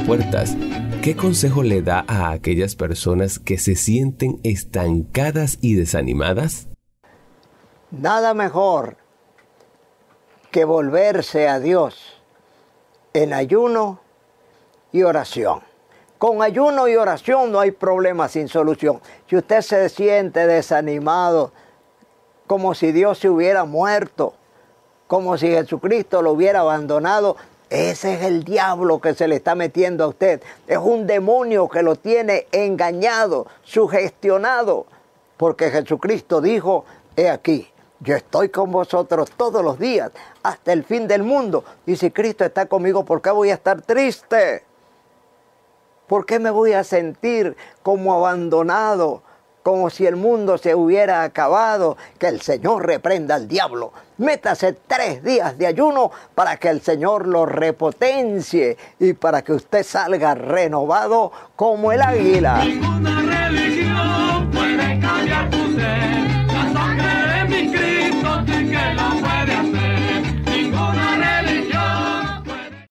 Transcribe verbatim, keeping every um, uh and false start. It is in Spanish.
puertas. ¿Qué consejo le da a aquellas personas que se sienten estancadas y desanimadas? Nada mejor que volverse a Dios en ayuno y oración. Con ayuno y oración no hay problema sin solución. Si usted se siente desanimado, como si Dios se hubiera muerto, como si Jesucristo lo hubiera abandonado, ese es el diablo que se le está metiendo a usted. Es un demonio que lo tiene engañado, sugestionado, porque Jesucristo dijo, he aquí, yo estoy con vosotros todos los días, hasta el fin del mundo. Y si Cristo está conmigo, ¿por qué voy a estar triste? ¿Por qué me voy a sentir como abandonado, como si el mundo se hubiera acabado? Que el Señor reprenda al diablo. Métase tres días de ayuno para que el Señor lo repotencie y para que usted salga renovado como el águila.